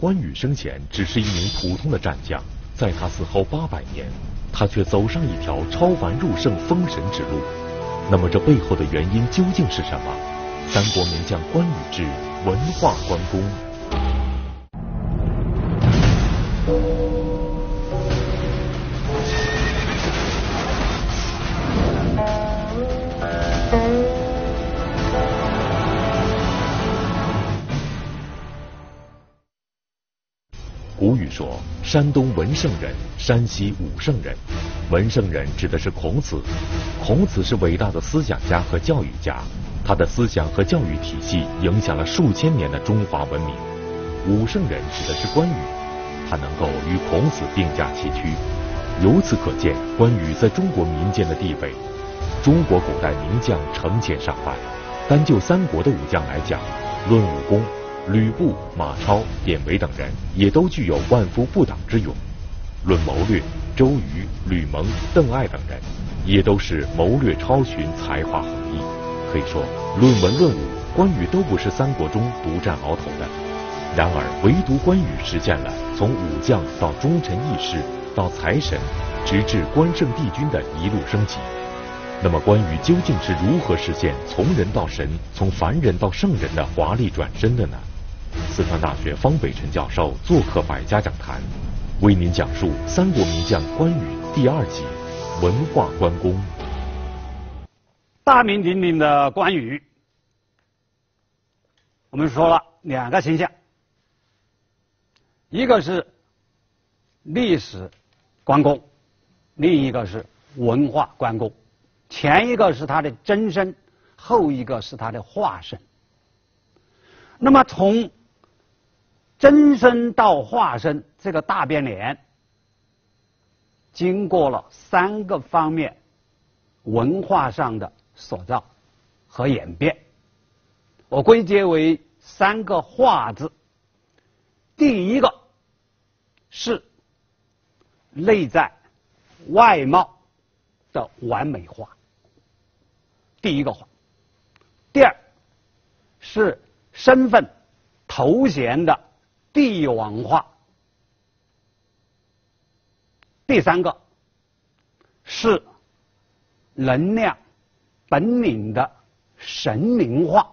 关羽生前只是一名普通的战将，在他死后800年，他却走上一条超凡入圣封神之路。那么这背后的原因究竟是什么？三国名将关羽之文化关公。古语说，山东文圣人，山西武圣人。文圣人指的是孔子，孔子是伟大的思想家和教育家，他的思想和教育体系影响了数千年的中华文明。武圣人指的是关羽，他能够与孔子并驾齐驱。由此可见，关羽在中国民间的地位。中国古代名将成千上万，单就三国的武将来讲，论武功，吕布、马超、典韦等人也都具有万夫不挡之勇；论谋略，周瑜、吕蒙、邓艾等人也都是谋略超群、才华横溢。可以说，论文论武，关羽都不是三国中独占鳌头的。然而，唯独关羽实现了从武将到忠臣义士到财神，直至关圣帝君的一路升级。那么，关羽究竟是如何实现从人到神、从凡人到圣人的华丽转身的呢？四川大学方北辰教授做客百家讲坛，为您讲述三国名将关羽第2集文化关公。 大名鼎鼎的关羽，我们说了2个形象，一个是历史关公，另一个是文化关公。前一个是他的真身，后一个是他的化身。那么从真身到化身这个大变脸，经过了3个方面文化上的塑造和演变，我归结为3个化字。第一个是内在外貌的完美化，第一个化。第二是身份头衔的帝王化。第3个是能量本领的神明化。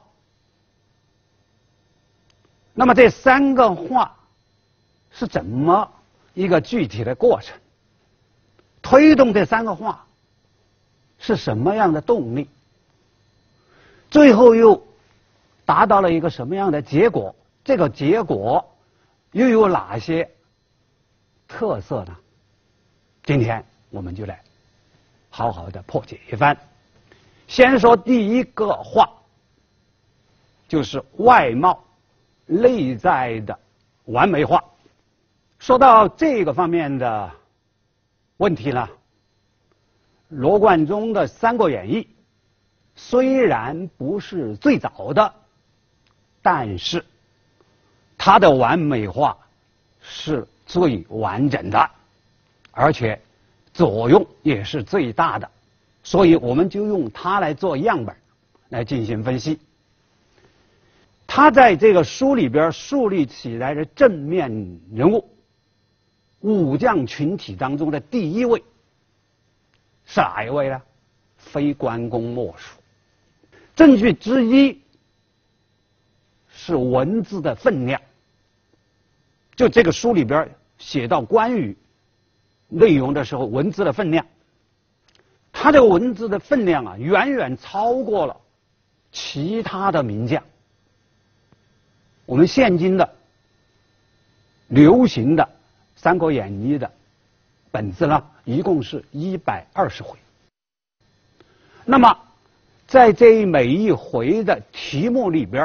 那么这3个化是怎么一个具体的过程？推动这3个化是什么样的动力？最后又达到了一个什么样的结果？这个结果又有哪些特色呢？今天我们就来好好的破解一番。先说第一个化，就是外貌内在的完美化。说到这个方面的问题呢，罗贯中的《三国演义》虽然不是最早的，但是它的完美化是最完整的，而且作用也是最大的，所以我们就用它来做样本来进行分析。他在这个书里边树立起来的正面人物，武将群体当中的第一位是哪一位呢？非关公莫属。证据之一是文字的分量。就这个书里边写到关羽内容的时候，文字的分量，他这个文字的分量啊，远远超过了其他的名将。我们现今的流行的《三国演义》的本子呢，一共是120回。那么在这每一回的题目里边，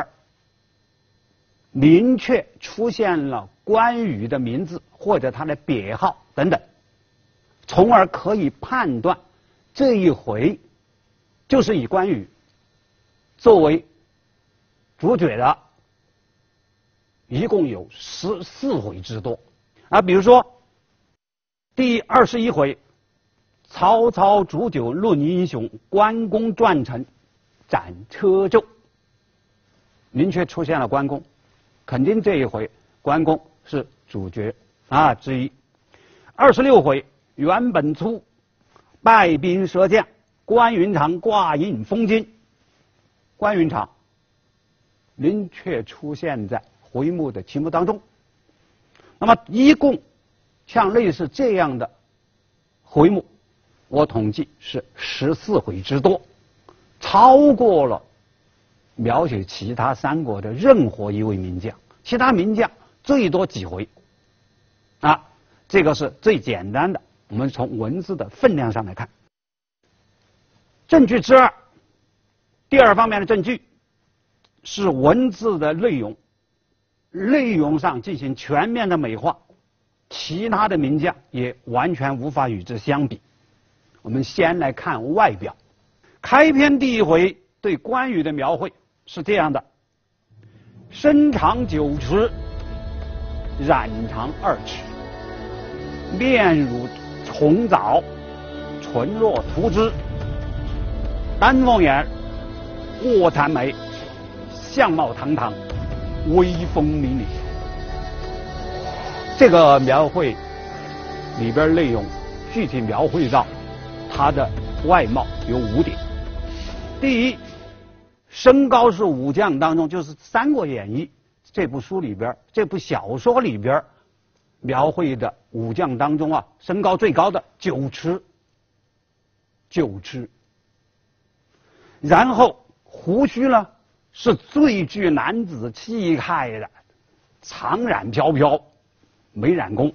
明确出现了关羽的名字或者他的别号等等，从而可以判断这一回就是以关羽作为主角的，一共有14回之多。比如说第21回，曹操煮酒论英雄，关公传承斩车胄，明确出现了关公，肯定这一回关公是主角之一。26回袁本初败兵折将，关云长挂印封金。关云长明确出现在回目的题目当中。那么一共像类似这样的回目，我统计是14回之多，超过了描写其他三国的任何一位名将。其他名将最多几回这个是最简单的，我们从文字的分量上来看。证据之二，第二方面的证据是文字的内容，内容上进行全面的美化，其他的名将也完全无法与之相比。我们先来看外表。开篇第一回对关羽的描绘是这样的：身长9尺，髯长2尺，面如重枣，唇若涂脂，丹凤眼，卧蚕眉，相貌堂堂，威风凛凛。这个描绘里边内容具体描绘到他的外貌有5点。第一，身高是武将当中，就是《三国演义》这部书里边、这部小说里边描绘的武将当中身高最高的9尺。9尺。然后胡须呢是最具男子气概的，长髯飘飘，没染工。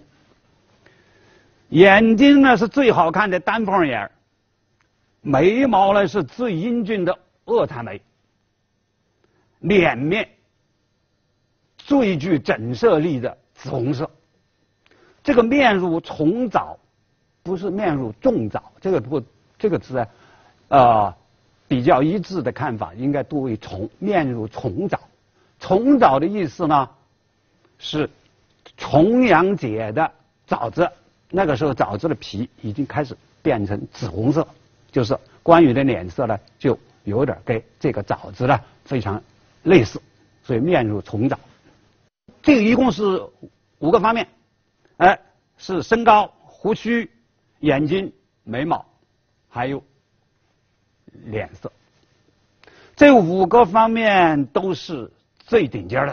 眼睛呢是最好看的丹凤眼，眉毛呢是最英俊的卧蚕眉，脸面最具整色力的紫红色。这个面如重枣，不是面如重枣，这个词比较一致的看法应该读为重，面如重枣。重枣的意思呢是重阳节的枣子，那个时候枣子的皮已经开始变成紫红色，就是关羽的脸色呢就有点跟这个枣子呢非常类似，所以面如重枣。这个一共是5个方面，是身高、胡须、眼睛、眉毛，还有脸色。这5个方面都是最顶尖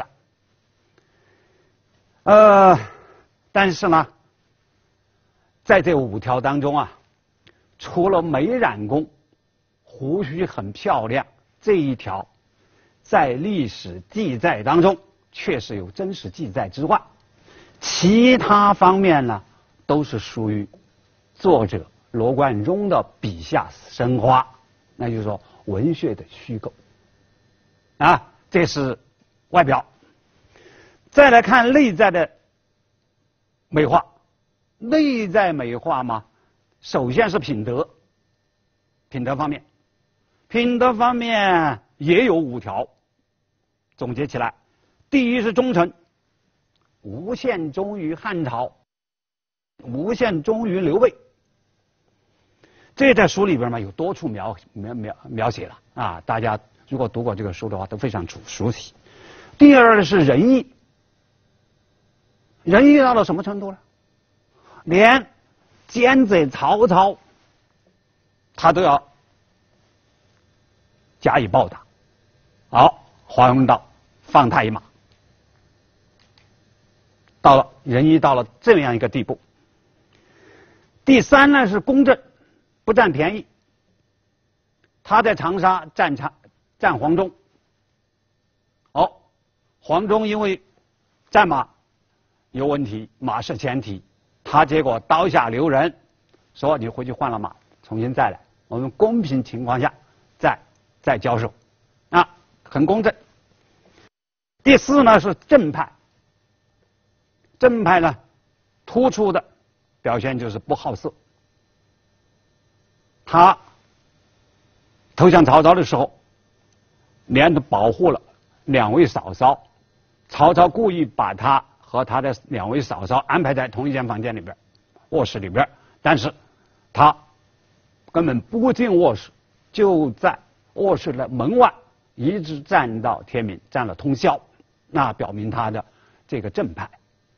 的。但是呢，在这5条当中除了没染工、胡须很漂亮这一条，在历史记载当中确实有真实记载之外，其他方面呢都是属于作者罗贯中的笔下生花，那就是说文学的虚构这是外表。再来看内在的美化。内在美化嘛，首先是品德方面。品德方面也有5条，总结起来，第一是忠诚，无限忠于汉朝，无限忠于刘备。这在书里边嘛有多处描写了大家如果读过这个书的话都非常熟悉。第二是仁义，仁义到了什么程度呢？连奸贼曹操他都要加以报答。好，黄蓉道放他一马，仁义到了这样一个地步。第三呢是公正，不占便宜。他在长沙战黄忠，黄忠因为战马有问题，马失前蹄，他结果刀下留人，说你回去换了马，重新再来，我们公平情况下再交手，很公正。第4呢是正派，正派呢突出的表现就是不好色。他投降曹操的时候，连着保护了2位嫂嫂，曹操故意把他和他的2位嫂嫂安排在同一间房间里边，卧室里边，但是他根本不进卧室，就在卧室的门外一直站到天明，站了通宵，那表明他的这个正派。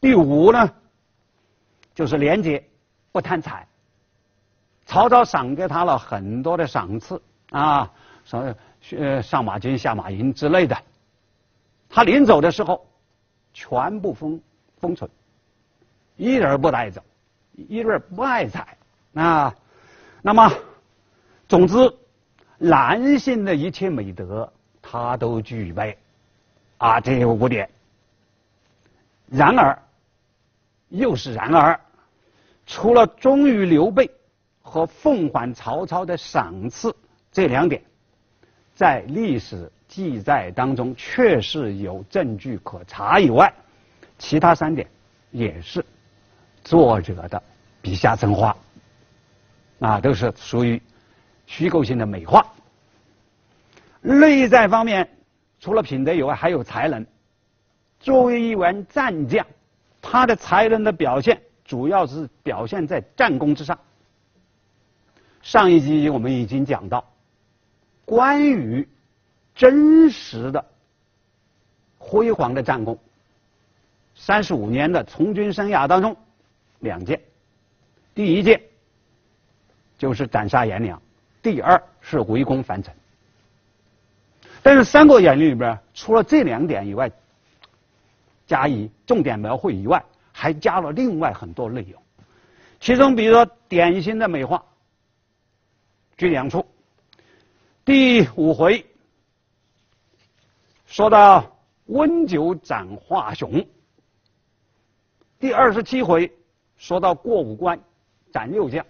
第五呢，就是廉洁，不贪财。曹操赏给他了很多的赏赐啊，上马金、下马银之类的。他临走的时候，全部封存，一人不带走，一人不爱财啊。那么，总之，男性的一切美德，他都具备啊，这5点。然而，又是然而，除了忠于刘备和奉还曹操的赏赐这2点，在历史记载当中确实有证据可查以外，其他3点也是作者的笔下增花啊，都是属于虚构性的美化。内在方面，除了品德以外，还有才能。作为一员战将，他的才能的表现主要是表现在战功之上。上一集我们已经讲到，关羽真实的辉煌的战功，35年的从军生涯当中，2件，第1件就是斩杀颜良，第2是围攻樊城。但是《三国演义》里边除了这2点以外，加以重点描绘以外，还加了另外很多内容。其中比如说典型的美化，举2处。第5回说到温酒斩华雄，第27回说到过五关斩6将。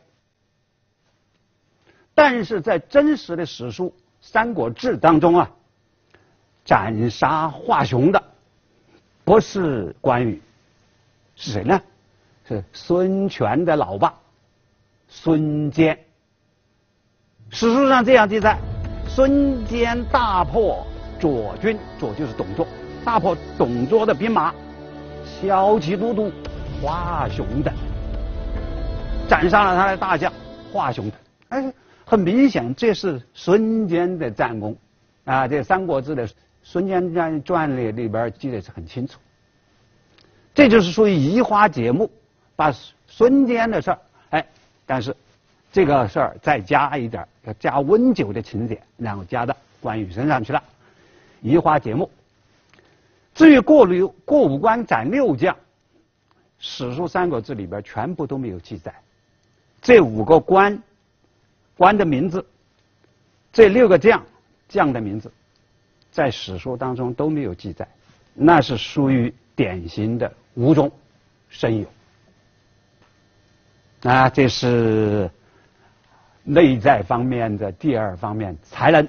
但是在真实的史书《三国志》当中啊，斩杀华雄的不是关羽，是谁呢？是孙权的老爸孙坚。史书上这样记载：孙坚大破左军，左就是董卓，大破董卓的兵马，骁骑都督华雄等，斩杀了他的大将华雄等。哎，很明显，这是孙坚的战功啊！这《三国志》的《孙坚传》里边记得是很清楚。这就是属于移花接木，把孙坚的事儿，但是这个事儿再加一点，要加温酒的情节，然后加到关羽身上去了，移花接木。至于过五关斩6将，史书《三国志》里边全部都没有记载。这5个关的名字，这6个将的名字，在史书当中都没有记载，那是属于典型的无中生有。啊，这是内在方面的第2方面，才能。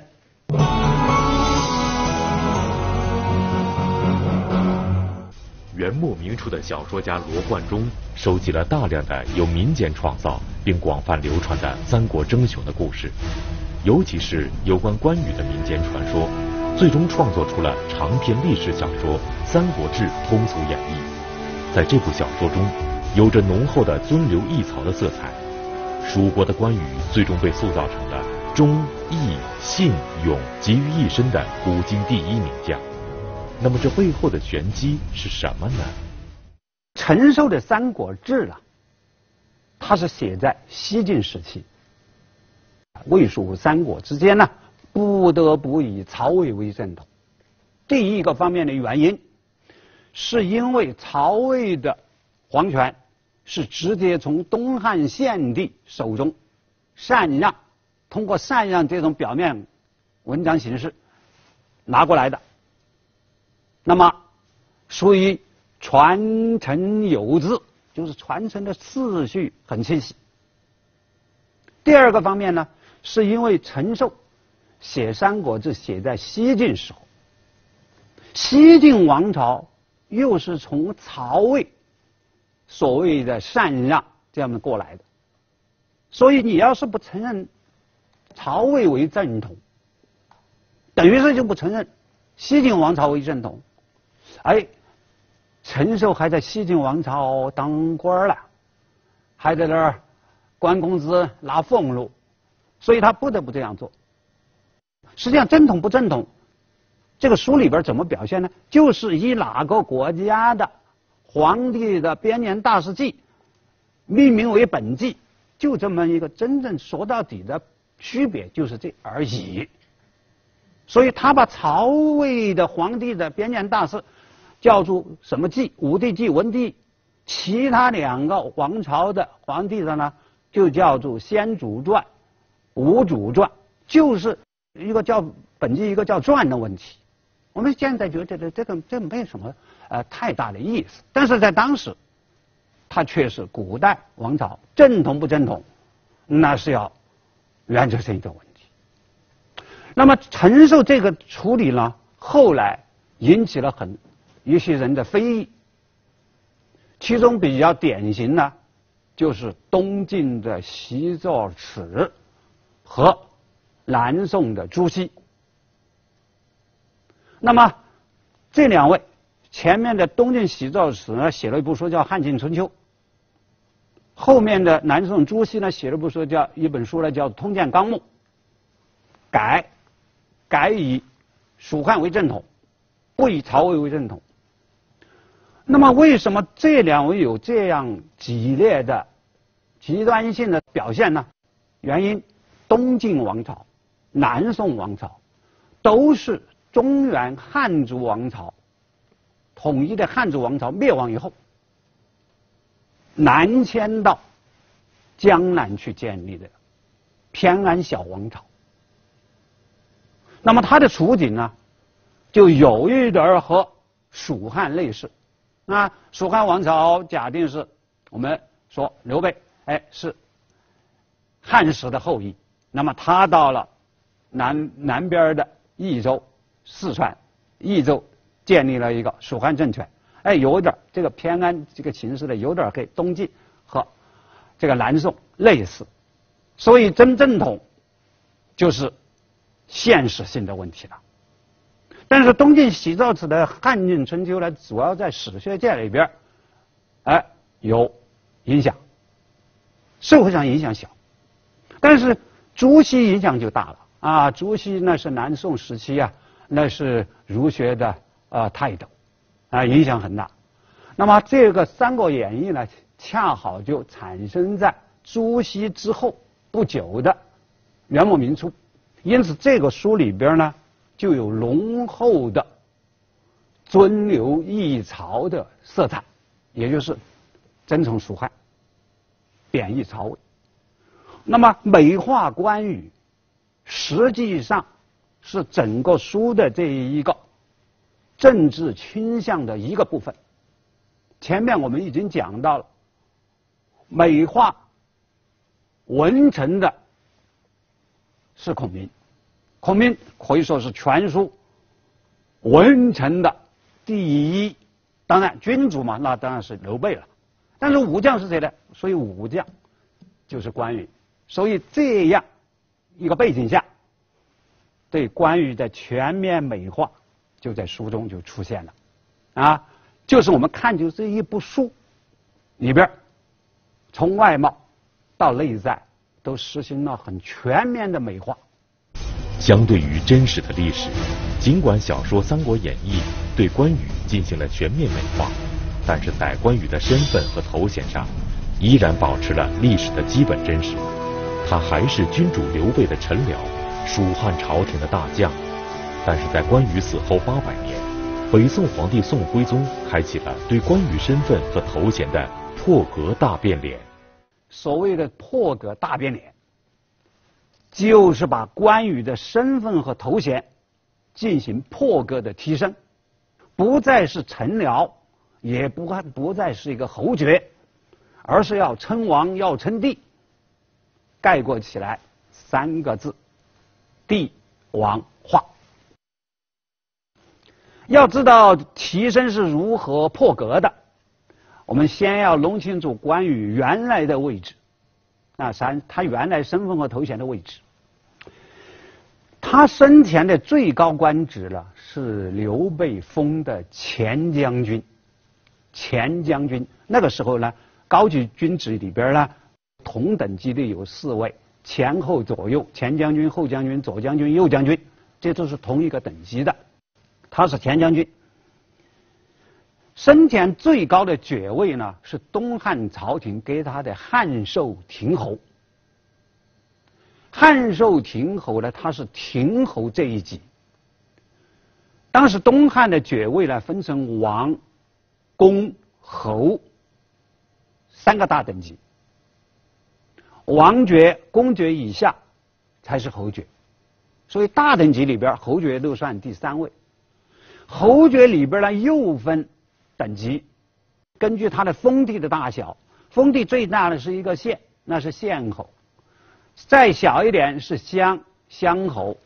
元末明初的小说家罗贯中收集了大量的由民间创造并广泛流传的三国争雄的故事，尤其是有关关羽的民间传说，最终创作出了长篇历史小说《三国志通俗演义》。在这部小说中，有着浓厚的尊刘抑曹的色彩。蜀国的关羽最终被塑造成了忠义信勇集于一身的古今第1名将。那么这背后的玄机是什么呢？ 陈寿的《三国志》啊，它是写在西晋时期，魏蜀三国之间呢，不得不以曹魏为正统。第一个方面的原因，是因为曹魏的皇权是直接从东汉献帝手中禅让，通过禅让这种表面文章形式拿过来的。那么属于传承有致，就是传承的次序很清晰。第2个方面呢，是因为陈寿写《三国志》写在西晋时候，西晋王朝又是从曹魏所谓的禅让这样的过来的，所以你要是不承认曹魏为正统，等于是就不承认西晋王朝为正统。陈寿还在西晋王朝当官了，还在那儿关工资拿俸禄，所以他不得不这样做。实际上正统不正统，这个书里边怎么表现呢？就是以哪个国家的皇帝的编年大事记命名为本纪，就这么一个真正说到底的区别就是这而已。所以他把曹魏的皇帝的编年大事叫做什么纪？武帝纪、文帝。其他2个王朝的皇帝的呢，就叫做先主传、武主传，就是一个叫本纪，一个叫传的问题。我们现在觉得这没什么太大的意思，但是在当时，它却是古代王朝正统不正统，那是要原则性的问题。那么承受这个处理呢，后来引起了一些人的非议。其中比较典型的，就是东晋的习作齿和南宋的朱熹。那么这2位，前面的东晋习作齿呢写了一部书叫《汉晋春秋》，后面的南宋朱熹呢写了一本书呢叫《通鉴纲目》，改以蜀汉为正统，不以曹魏为正统。那么为什么这2位有这样激烈的极端性的表现呢？原因，东晋王朝、南宋王朝都是中原汉族王朝统一的汉族王朝灭亡以后，南迁到江南去建立的偏安小王朝。那么它的处境呢，就有一点和蜀汉类似。那蜀汉王朝假定是我们说刘备是汉室的后裔，那么他到了南边的益州、四川、益州建立了一个蜀汉政权，有点这个偏安这个形势呢，有点跟东晋和这个南宋类似，所以真正统就是现实性的问题了。但是东晋习作齿的《汉晋春秋》呢，主要在史学界里边，有影响，社会上影响小，但是朱熹影响就大了啊！朱熹那是南宋时期那是儒学的泰斗影响很大。那么这个《三国演义》呢，恰好就产生在朱熹之后不久的元末明初，因此这个书里边呢，就有浓厚的尊刘抑曹的色彩，也就是尊崇蜀汉，贬义曹魏。那么美化关羽，实际上是整个书的这一个政治倾向的一个部分。前面我们已经讲到了，美化文臣的是孔明，孔明可以说是全书文臣的第一。当然君主嘛，那当然是刘备了。但是武将是谁呢？所以武将就是关羽。所以这样一个背景下，对关羽的全面美化就在书中就出现了就是我们看就这一部书里边，从外貌到内在都实行了很全面的美化。 相对于真实的历史，尽管小说《三国演义》对关羽进行了全面美化，但是在关羽的身份和头衔上，依然保持了历史的基本真实。他还是君主刘备的臣僚，蜀汉朝廷的大将。但是在关羽死后800年，北宋皇帝宋徽宗开启了对关羽身份和头衔的破格大变脸。 所谓的破格大变脸，就是把关羽的身份和头衔进行破格的提升，不再是臣僚，也不再是一个侯爵，而是要称王，要称帝。概括起来3个字：帝王化。要知道提升是如何破格的，我们先要弄清楚关羽原来的位置，他原来身份和头衔的位置。他生前的最高官职呢，是刘备封的前将军。前将军那个时候呢，高级军职里边呢，同等级的有4位，前后左右，前将军、后将军、左将军、右将军，这都是同一个等级的。他是前将军。 生前最高的爵位呢，是东汉朝廷给他的汉寿亭侯。汉寿亭侯呢，他是亭侯这一级。当时东汉的爵位呢，分成王、公、侯三个大等级。王爵、公爵以下才是侯爵，所以大等级里边，侯爵都算第3位。侯爵里边呢，又分等级，根据他的封地的大小，封地最大的是一个县，那是县侯；再小一点是乡侯；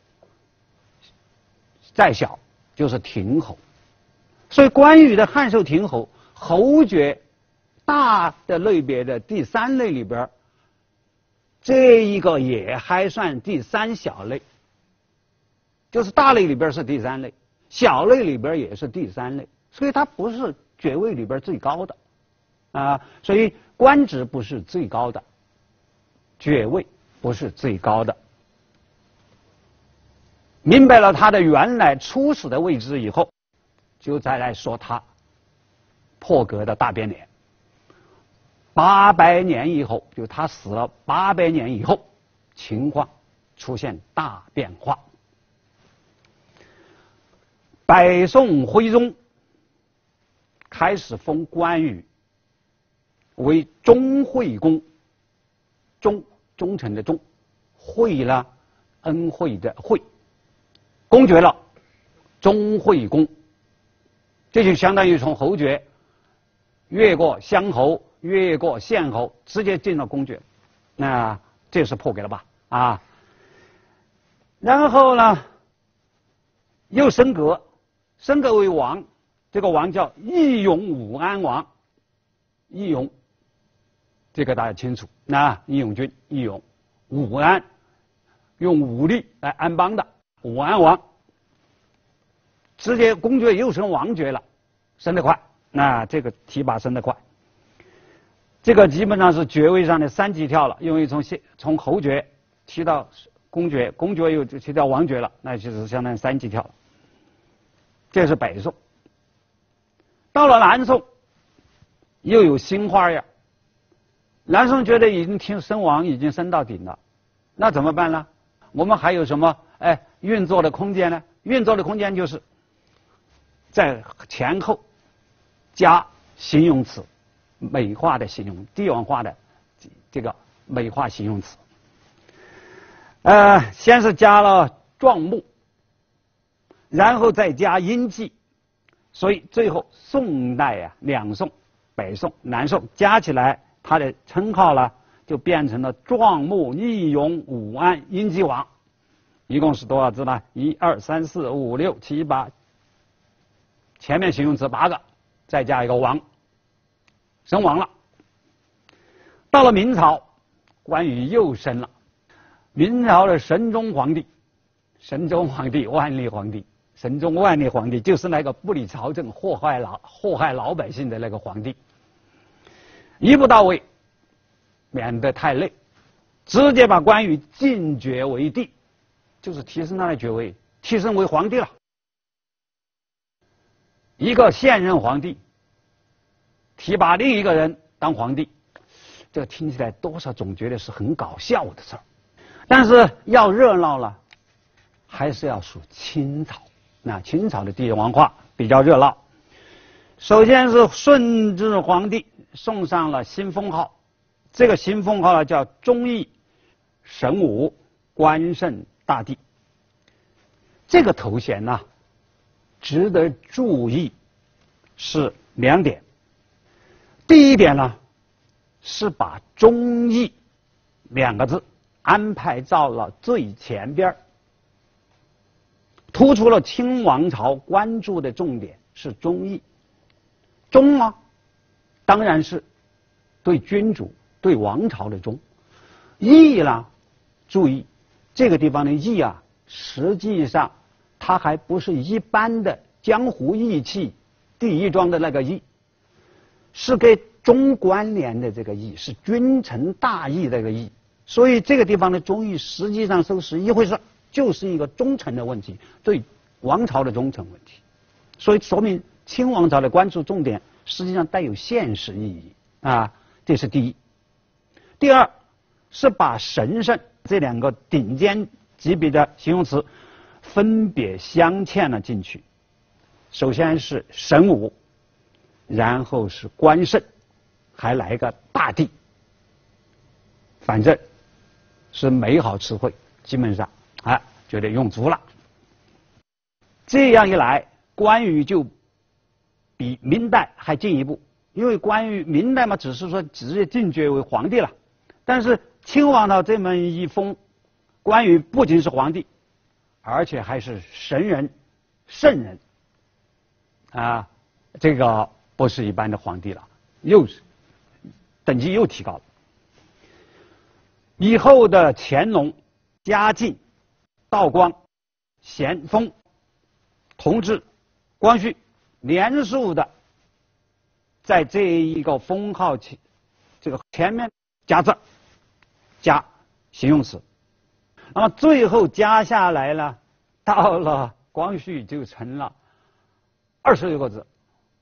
再小就是亭侯。所以关羽的汉寿亭侯，侯爵大的类别的第3类里边，这一个也还算第3小类，就是大类里边是第3类，小类里边也是第3类，所以它不是爵位里边最高的所以官职不是最高的，爵位不是最高的。明白了他的原来初始的位置以后，就再来说他破格的大变脸。800年以后，就他死了800年以后，情况出现大变化。北宋徽宗开始封关羽为忠惠公，忠诚的忠，惠呢恩惠的惠，公爵了，忠惠公，这就相当于从侯爵越过乡侯，越过县侯，直接进了公爵，那这是破格了吧然后呢，又升格为王，这个王叫义勇武安王，义勇，这个大家清楚，义勇军，义勇，武安，用武力来安邦的武安王，直接公爵又升王爵了，升得快，那这个提拔升得快。这个基本上是爵位上的3级跳了，因为从侯爵提到公爵，公爵又提到王爵了，那就是相当于3级跳了。这是北宋。到了南宋，又有新花样。南宋觉得已经升王已经升到顶了，那怎么办呢？我们还有什么运作的空间呢？运作的空间就是在前后加形容词，美化的形容，帝王化的这个美化形容词。先是加了壮目，然后再加音记，所以最后宋代两宋，北宋、南宋加起来，它的称号呢就变成了壮目、义勇、武安、音记王。一共是多少字呢？1、2、3、4、5、6、7、8，前面形容词8个，再加一个王，升王了。到了明朝，关羽又升了。明朝的神宗皇帝，万历皇帝，神宗万历皇帝就是那个不理朝政、祸害老百姓的那个皇帝，一步到位，免得太累，直接把关羽进爵为帝，就是提升他的爵位，提升为皇帝了。一个现任皇帝提拔另一个人当皇帝，这个听起来多少总觉得是很搞笑的事儿。但是要热闹了，还是要数清朝。那清朝的帝王化比较热闹。首先是顺治皇帝送上了新封号，这个新封号呢叫忠义神武关圣大帝。这个头衔呢，值得注意是2点。第一点呢，是把忠义2个字安排到了最前边，突出了清王朝关注的重点是忠义。忠当然是对君主、对王朝的忠。义呢，注意这个地方的义实际上它还不是一般的江湖义气、第一桩的那个义，是跟忠关联的这个义，是君臣大义这个义。所以这个地方的忠义实际上是一回事，就是一个忠诚的问题，对王朝的忠诚问题。所以说明清王朝的关注重点实际上带有现实意义啊，这是第一。第二是把神圣这两个顶尖级别的形容词分别镶嵌了进去。首先是神武，然后是关圣，还来个大帝，反正是美好词汇，基本上觉得用足了。这样一来，关羽就比明代还进一步，因为关羽明代嘛，只是说直接进爵为皇帝了，但是清王朝这么一封，关羽不仅是皇帝，而且还是神人、圣人啊，这个不是一般的皇帝了，又是等级又提高了。以后的乾隆、嘉靖、道光、咸丰、同治、光绪，连数的在这一个封号这个前面加字，加形容词，那么最后加下来呢，到了光绪就成了26个字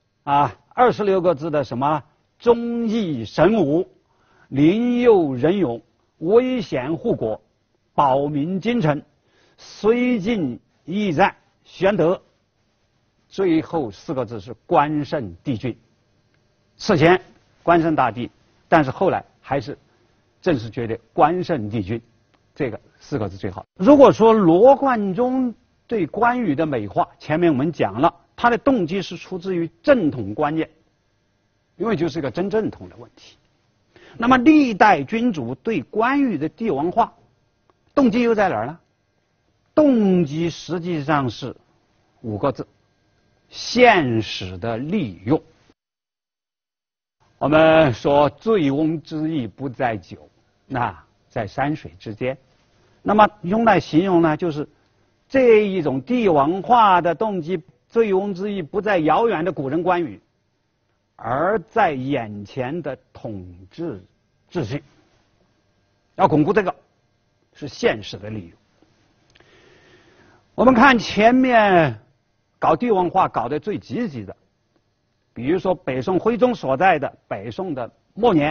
，26个字的什么忠义神武、灵佑仁勇、威贤护国、保民京城、绥靖义战、玄德，最后4个字是关圣帝君。此前关圣大帝，但是后来还是正式觉得关圣帝君这个4个字最好。如果说罗贯中对关羽的美化，前面我们讲了，他的动机是出自于正统观念，因为就是一个真正统的问题。那么历代君主对关羽的帝王化，动机又在哪儿呢？动机实际上是5个字：现实的利用。我们说醉翁之意不在酒，那在山水之间。那么用来形容呢，就是这一种帝王化的动机，醉翁之意不在遥远的古人关羽，而在眼前的统治秩序。要巩固这个是现实的利用。我们看前面搞帝王化搞得最积极的，比如说北宋徽宗所在的北宋的末年，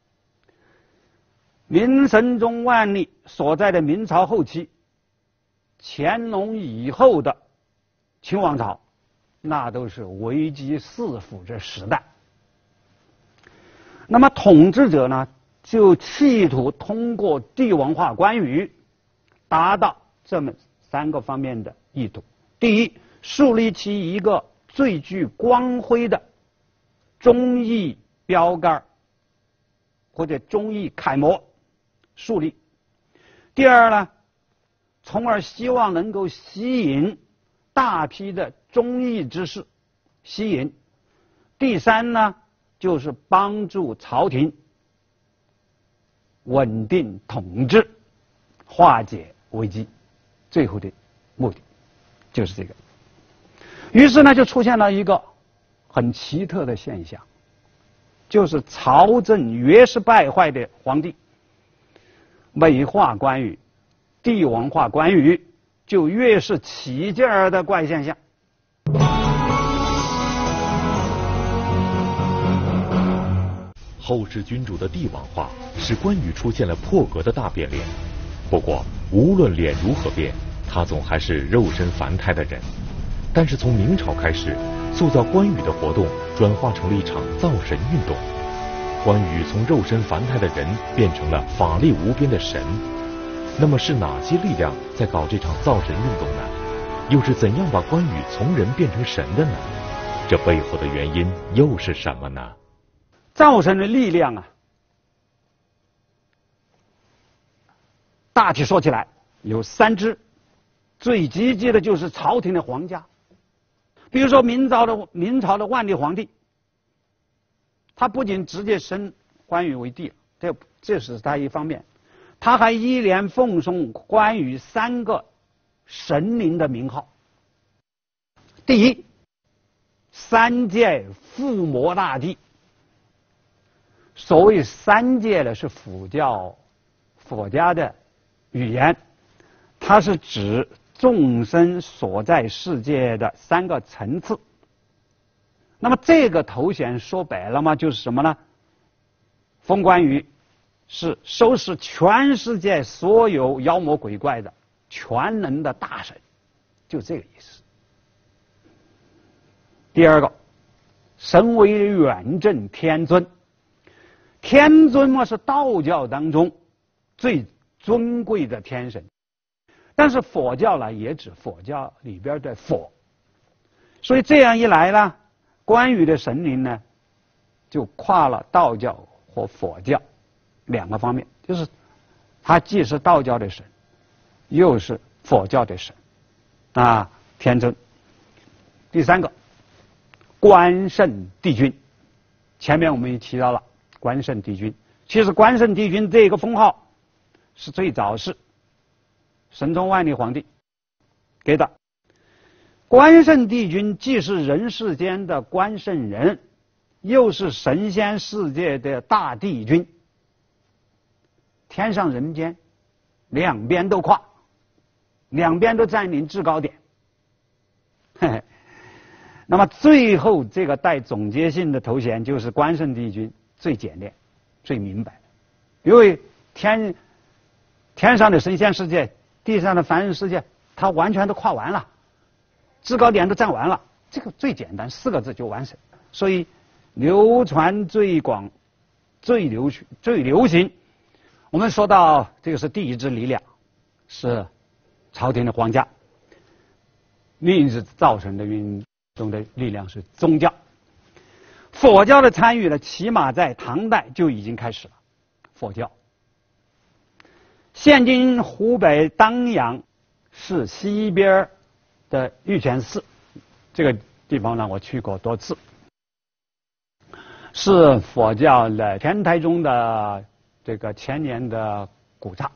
明神宗万历所在的明朝后期，乾隆以后的清王朝，那都是危机四伏的时代。那么统治者呢，就企图通过帝王化关羽，达到这么3个方面的意图。第一，树立起一个最具光辉的忠义标杆或者忠义楷模树立。第二呢，从而希望能够吸引大批的忠义之士，吸引。第三呢，就是帮助朝廷稳定统治，化解危机，最后的目的就是这个。于是呢，就出现了一个很奇特的现象，就是朝政越是败坏的皇帝，美化关羽、帝王化关羽，就越是起劲儿的怪现象。 后世君主的帝王化使关羽出现了破格的大变脸。不过无论脸如何变，他总还是肉身凡胎的人。但是从明朝开始，塑造关羽的活动转化成了一场造神运动。关羽从肉身凡胎的人变成了法力无边的神。那么是哪些力量在搞这场造神运动呢？又是怎样把关羽从人变成神的呢？这背后的原因又是什么呢？ 造神的力量啊，大体说起来有3支，最积极的就是朝廷的皇家。比如说明朝的万历皇帝，他不仅直接升关羽为帝，这是他一方面，他还一连奉送关羽3个神灵的名号。第一，三界伏魔大帝。所谓三界呢，是佛家的语言，它是指众生所在世界的3个层次。 那么这个头衔说白了嘛，就是什么呢？封关羽是收拾全世界所有妖魔鬼怪的全能的大神，就这个意思。第二个，神为远镇天尊。天尊嘛是道教当中最尊贵的天神，但是佛教呢也指佛教里边的佛，所以这样一来呢，关羽的神灵呢就跨了道教和佛教两个方面，就是他既是道教的神，又是佛教的神啊，天尊。第三个，关圣帝君，前面我们也提到了关圣帝君。其实关圣帝君这个封号是最早是神宗万历皇帝给的。关圣帝君既是人世间的关圣人，又是神仙世界的大帝君，天上人间两边都跨，两边都占领制高点。嘿嘿，那么最后这个带总结性的头衔就是关圣帝君，最简练最明白，因为天上的神仙世界，地上的凡人世界，它完全都跨完了，制高点都占完了，这个最简单4个字就完成，所以流传最广最流行。我们说到这个是第一支力量，是朝廷的皇家，另一支造成的运动的力量是宗教。佛教的参与呢，起码在唐代就已经开始了。佛教，现今湖北当阳市西边的玉泉寺，这个地方呢我去过多次，是佛教的天台宗的这个千年的古刹。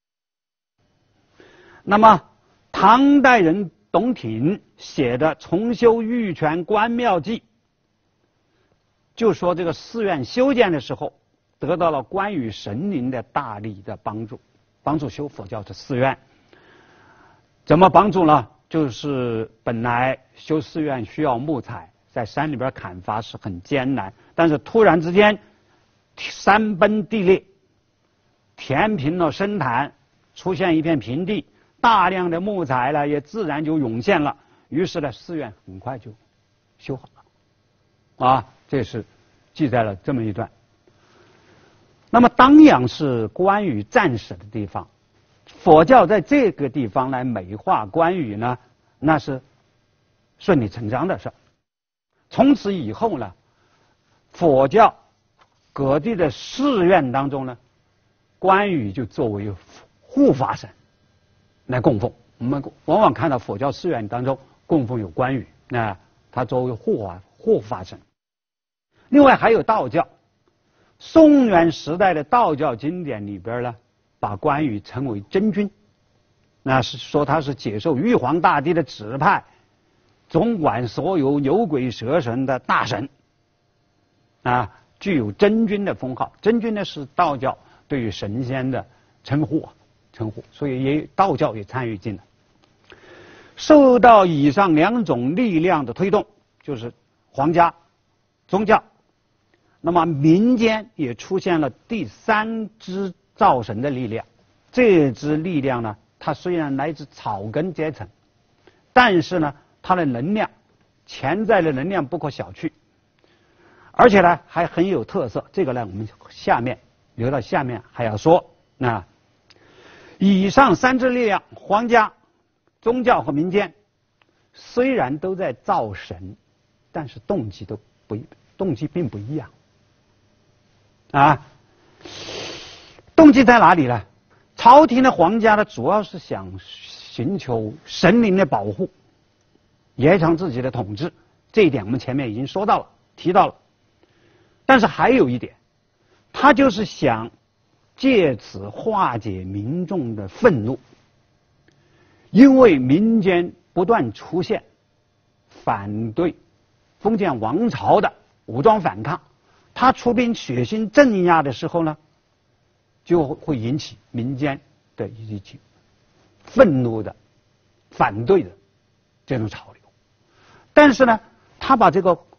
那么唐代人董挺写的《重修玉泉关庙记》就说，这个寺院修建的时候得到了关羽神灵的大力的帮助修佛教的寺院。怎么帮助呢？就是本来修寺院需要木材，在山里边砍伐是很艰难，但是突然之间山崩地裂，填平了深潭，出现一片平地，大量的木材呢也自然就涌现了，于是呢寺院很快就修好了啊。这是记载了这么一段。那么当阳是关羽战死的地方，佛教在这个地方来美化关羽呢，那是顺理成章的事。从此以后呢，佛教各地的寺院当中呢，关羽就作为护法神来供奉。我们往往看到佛教寺院当中供奉有关羽，那他作为护法神。另外还有道教，宋元时代的道教经典里边呢，把关羽称为真君，那是说他是接受玉皇大帝的指派，总管所有牛鬼蛇神的大神啊，具有真君的封号。真君呢是道教对于神仙的称呼，所以道教也参与进来。受到以上两种力量的推动，就是皇家宗教，那么民间也出现了第三支造神的力量。这支力量呢，它虽然来自草根阶层，但是呢它的能量，潜在的能量不可小觑，而且呢还很有特色。这个呢我们留到下面还要说。那以上三支力量，皇家、宗教和民间，虽然都在造神，但是动机并不一样啊。动机在哪里呢？朝廷的皇家呢，主要是想寻求神灵的保护，延长自己的统治，这一点我们前面已经提到了。但是还有一点，他就是想借此化解民众的愤怒，因为民间不断出现反对封建王朝的武装反抗，他出兵血腥镇压的时候呢，就会引起民间的一起愤怒的反对的这种潮流。但是呢，他把这个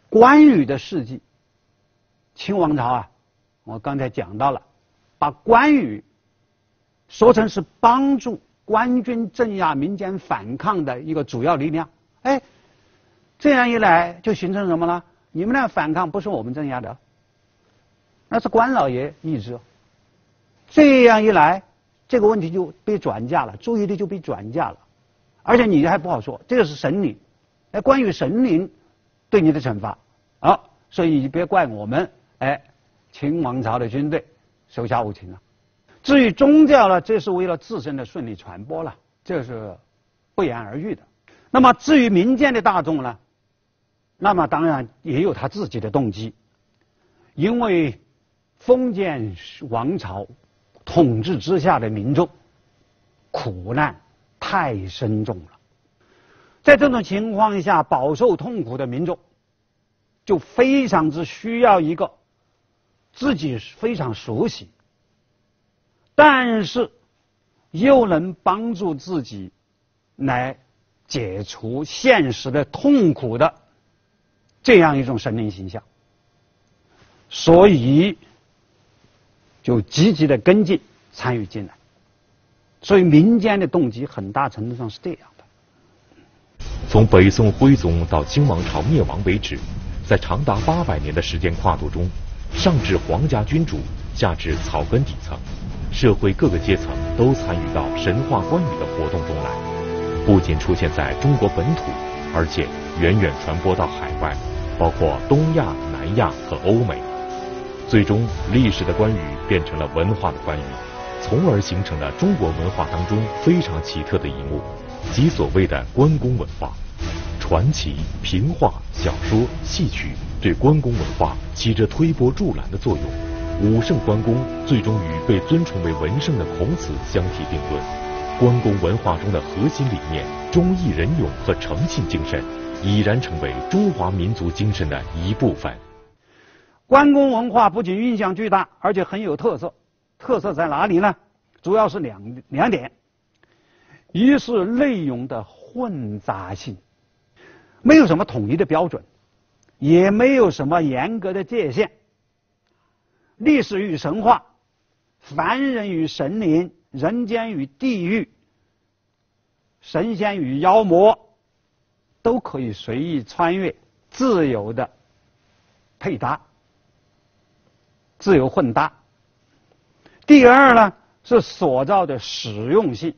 关羽的事迹，清王朝啊，我刚才讲到了，把关羽说成是帮助官军镇压民间反抗的一个主要力量。哎，这样一来就形成什么呢？你们那反抗不是我们镇压的，那是关老爷意志。这样一来，这个问题就被转嫁了，注意力就被转嫁了，而且你还不好说，这个是神灵，哎，关于神灵对你的惩罚啊，所以你别怪我们，哎，清王朝的军队手下无情了。至于宗教呢，这是为了自身的顺利传播了，这是不言而喻的。那么至于民间的大众呢，那么当然也有他自己的动机，因为封建王朝统治之下的民众苦难太深重了，在这种情况下，饱受痛苦的民众就非常之需要一个自己非常熟悉，但是又能帮助自己来解除现实的痛苦的这样一种神灵形象，所以就积极的跟进参与进来。所以民间的动机很大程度上是这样的。 从北宋徽宗到清王朝灭亡为止，在长达800年的时间跨度中，上至皇家君主，下至草根底层，社会各个阶层都参与到神话关羽的活动中来，不仅出现在中国本土，而且远远传播到海外，包括东亚、南亚和欧美。最终，历史的关羽变成了文化的关羽，从而形成了中国文化当中非常奇特的一幕，即所谓的关公文化。传奇、评话、小说、戏曲对关公文化起着推波助澜的作用。武圣关公最终与被尊崇为文圣的孔子相提并论。关公文化中的核心理念忠义仁勇和诚信精神，已然成为中华民族精神的一部分。 关公文化不仅影响巨大，而且很有特色。特色在哪里呢？主要是两点：一是内容的混杂性，没有什么统一的标准，也没有什么严格的界限。历史与神话，凡人与神灵，人间与地狱，神仙与妖魔，都可以随意穿越，自由的配搭，自由混搭。第二呢，是所造的实用性，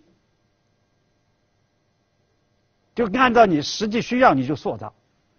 就按照你实际需要你就塑造。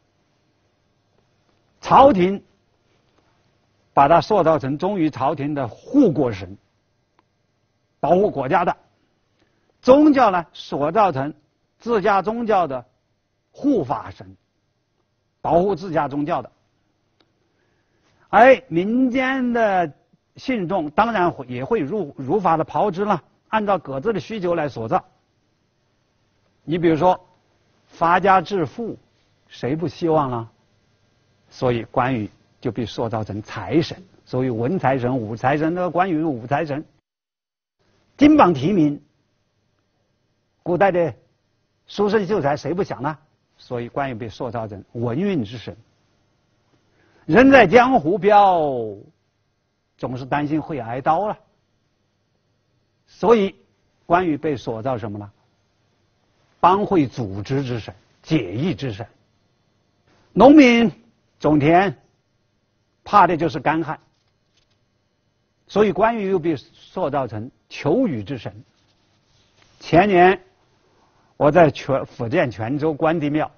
朝廷把它塑造成忠于朝廷的护国神，保护国家的；宗教呢，塑造成自家宗教的护法神，保护自家宗教的。而民间的信众当然也会如法的炮制了，按照各自的需求来塑造。你比如说发家致富，谁不希望呢？所以关羽就被塑造成财神，所以文财神、武财神，那个关羽是武财神。金榜题名，古代的书生秀才谁不想呢？所以关羽被塑造成文运之神。人在江湖飘，总是担心会挨刀了，所以关羽被塑造什么呢？帮会组织之神，解义之神。农民种田怕的就是干旱，所以关羽又被塑造成求雨之神。前年我在福建泉州关帝庙，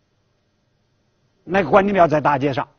那个关帝庙在大街上，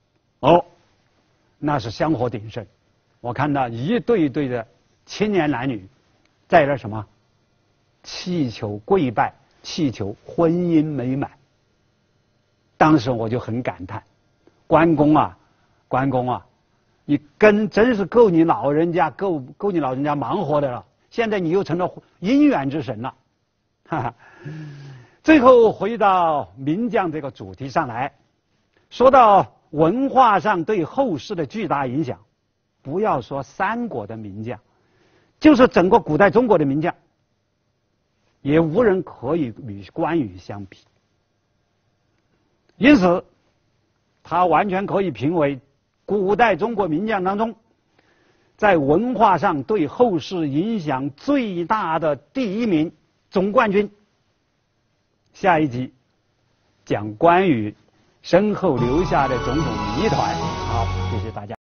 那是香火鼎盛，我看到一对一对的青年男女在这什么祈求跪拜，祈求婚姻美满。当时我就很感叹，关公啊，你真是够你老人家忙活的了。现在你又成了姻缘之神了，哈哈。最后回到名将这个主题上来，说到文化上对后世的巨大影响，不要说三国的名将，就是整个古代中国的名将，也无人可以与关羽相比。因此他完全可以评为古代中国名将当中，在文化上对后世影响最大的第一名总冠军。下一集讲关于身后留下的种种谜团。好，谢谢大家。